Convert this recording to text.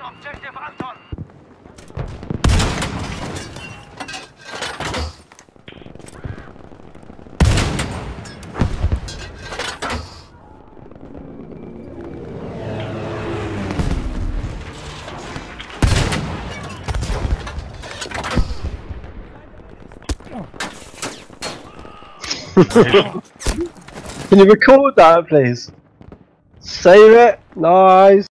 Objective Anton. Can you record that, please? Save it. Nice.